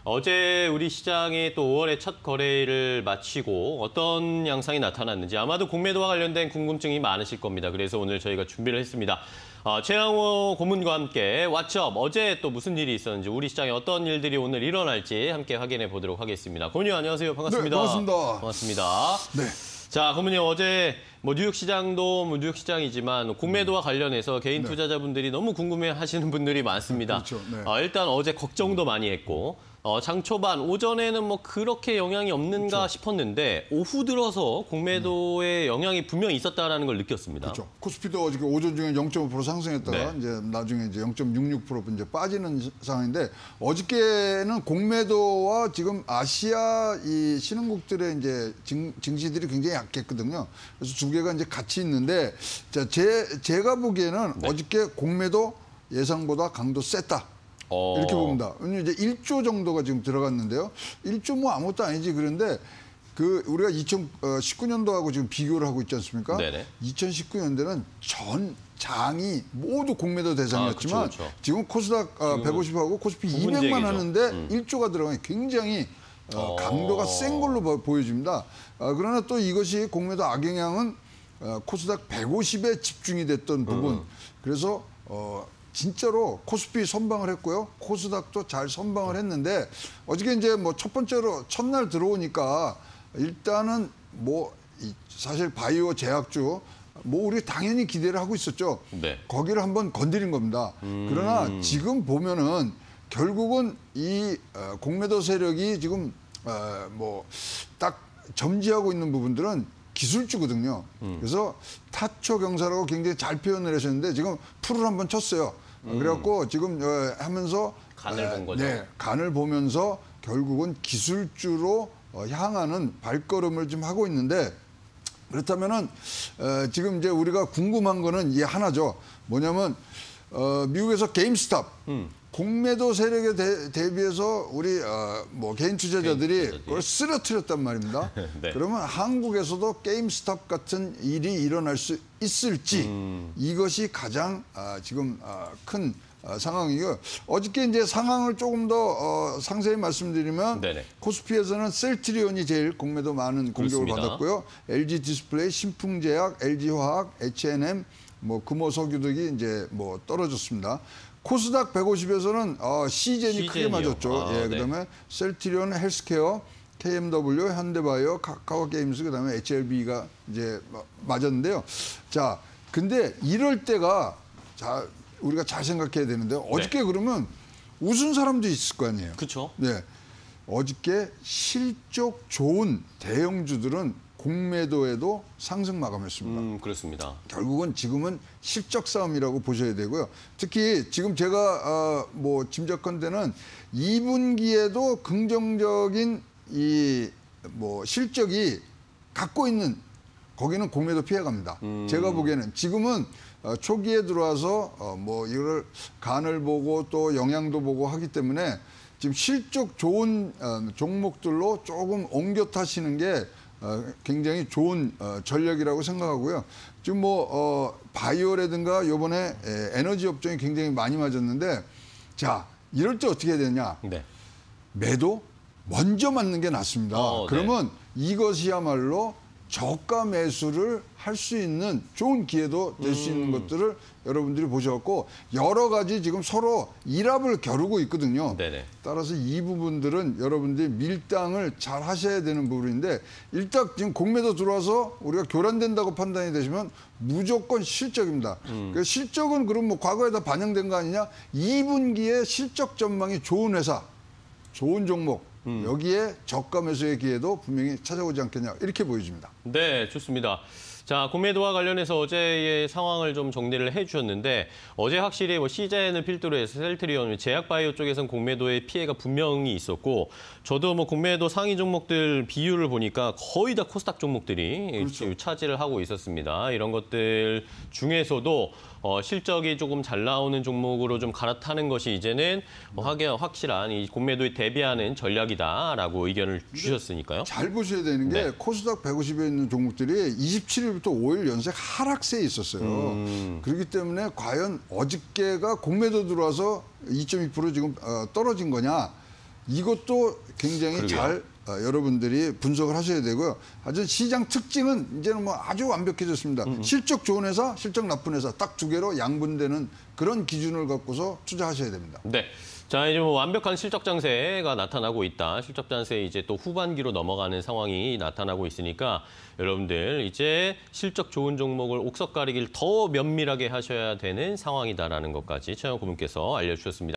어제 우리 시장이 또 5월의 첫 거래를 마치고 어떤 양상이 나타났는지 아마도 공매도와 관련된 궁금증이 많으실 겁니다. 그래서 오늘 저희가 준비를 했습니다. 최양호 고문과 함께 왓츠업 어제 또 무슨 일이 있었는지 우리 시장에 어떤 일들이 오늘 일어날지 함께 확인해 보도록 하겠습니다. 고문님 안녕하세요. 반갑습니다. 네, 반갑습니다. 반갑습니다. 네. 자, 고문님 어제 뉴욕 시장도 뉴욕 시장이지만 공매도와 관련해서 개인 네. 투자자분들이 너무 궁금해하시는 분들이 많습니다. 그렇죠. 네. 일단 어제 걱정도 많이 했고 장 초반 오전에는 뭐 그렇게 영향이 없는가 그렇죠. 싶었는데 오후 들어서 공매도에 영향이 분명히 있었다라는 걸 느꼈습니다. 그렇죠. 코스피도 어저께 오전 중에 0.5% 상승했다가 네. 이제 나중에 이제 0.66% 이제 빠지는 상황인데 어저께는 공매도와 지금 아시아 이 신흥국들의 이제 증시들이 굉장히 약했거든요. 그래서 두 개가 이제 같이 있는데 자, 제가 보기에는 네. 어저께 공매도 예상보다 강도 셌다. 이렇게 봅니다. 왜냐면 이제 1조 정도가 지금 들어갔는데요. 1조 뭐 아무것도 아니지. 그런데 우리가 2019년도하고 지금 비교를 하고 있지 않습니까? 네네. 2019년도는 전 장이 모두 공매도 대상이었지만 그쵸. 지금 코스닥 150하고 코스피 200만 부분적이죠. 하는데 1조가 들어가니 굉장히 강도가 센 걸로 보여집니다. 그러나 또 이것이 공매도 악영향은 코스닥 150에 집중이 됐던 부분. 그래서 진짜로 코스피 선방을 했고요. 코스닥도 잘 선방을 했는데 어저께 이제 뭐 첫 번째로 첫날 들어오니까 일단은 뭐 사실 바이오 제약주 뭐 우리 당연히 기대를 하고 있었죠. 네. 거기를 한번 건드린 겁니다. 그러나 지금 보면은 결국은 이 공매도 세력이 지금 뭐 딱 점지하고 있는 부분들은 기술주거든요. 그래서 타초 경사라고 굉장히 잘 표현을 하셨는데 지금 풀을 한번 쳤어요. 그래갖고 지금 하면서 간을 본 거죠. 네, 간을 보면서 결국은 기술주로 향하는 발걸음을 좀 하고 있는데 그렇다면은 지금 이제 우리가 궁금한 거는 이 하나죠. 뭐냐면 미국에서 게임스탑 공매도 세력에 대비해서 우리 뭐 개인 투자자들이 그걸 쓰러뜨렸단 말입니다. 네. 그러면 한국에서도 게임스탑 같은 일이 일어날 수 있을지 이것이 가장 지금 큰 상황이고요. 어저께 이제 상황을 조금 더 상세히 말씀드리면 네네. 코스피에서는 셀트리온이 제일 공매도 많은 공격을 그렇습니다. 받았고요. LG 디스플레이, 신풍제약, LG화학, H&M, 뭐 금호석유 등이 이제 뭐 떨어졌습니다. 코스닥 150에서는 시젠이 크게 맞았죠. 예, 그다음에 네. 셀트리온 헬스케어, KMW, 현대바이오, 카카오게임스, 그다음에 HLB가 이제 맞았는데요. 자, 근데 이럴 때가 우리가 잘 생각해야 되는데 어저께 그러면 웃은 사람도 있을 거 아니에요. 그렇죠. 네, 어저께 실적 좋은 대형주들은 공매도에도 상승 마감했습니다. 그렇습니다. 결국은 지금은 실적 싸움이라고 보셔야 되고요. 특히 지금 제가 뭐 짐작컨대는 2분기에도 긍정적인 이 뭐 실적이 갖고 있는 거기는 공매도 피해갑니다. 제가 보기에는 지금은 초기에 들어와서 뭐 이걸 간을 보고 또 영향도 보고 하기 때문에 지금 실적 좋은 종목들로 조금 옮겨 타시는 게 굉장히 좋은 전략이라고 생각하고요. 지금 뭐 바이오라든가 이번에 에너지 업종이 굉장히 많이 맞았는데 자 이럴 때 어떻게 해야 되냐? 네. 매도 먼저 맞는 게 낫습니다. 그러면 이것이야말로 저가 매수를 할 수 있는 좋은 기회도 될 수 있는 것들을 여러분들이 보셔갖고 여러 가지 지금 서로 일합을 겨루고 있거든요. 네네. 따라서 이 부분들은 여러분들이 밀당을 잘 하셔야 되는 부분인데 일단 지금 공매도 들어와서 우리가 교란된다고 판단이 되시면 무조건 실적입니다. 그 실적은 그럼 뭐 과거에 다 반영된 거 아니냐? 2분기에 실적 전망이 좋은 회사, 좋은 종목 여기에 저가 매수의 기회도 분명히 찾아오지 않겠냐 이렇게 보여집니다. 네, 좋습니다. 자, 공매도와 관련해서 어제의 상황을 좀 정리를 해주셨는데 어제 확실히 뭐 시젠을 필두로 해서 셀트리온, 제약바이오 쪽에서는 공매도의 피해가 분명히 있었고 저도 뭐 공매도 상위 종목들 비율을 보니까 거의 다 코스닥 종목들이 그렇죠. 차지를 하고 있었습니다. 이런 것들 중에서도 실적이 조금 잘 나오는 종목으로 좀 갈아타는 것이 이제는 확실한 이 공매도에 대비하는 전략이다라고 의견을 주셨으니까요. 잘 보셔야 되는 게 네. 코스닥 150에 있는 종목들이 27일부터 5일 연속 하락세에 있었어요. 그렇기 때문에 과연 어저께가 공매도 들어와서 2.2% 지금 떨어진 거냐? 이것도 굉장히 그러게요. 잘 여러분들이 분석을 하셔야 되고요. 하여튼 시장 특징은 이제는 뭐 아주 완벽해졌습니다. 실적 좋은 회사, 실적 나쁜 회사 딱 두 개로 양분되는 그런 기준을 갖고서 투자하셔야 됩니다. 네. 자, 이제 뭐 완벽한 실적 장세가 나타나고 있다. 실적 장세 이제 또 후반기로 넘어가는 상황이 나타나고 있으니까 여러분들 이제 실적 좋은 종목을 옥석 가리기를 더 면밀하게 하셔야 되는 상황이다라는 것까지 최영호 고문께서 알려주셨습니다.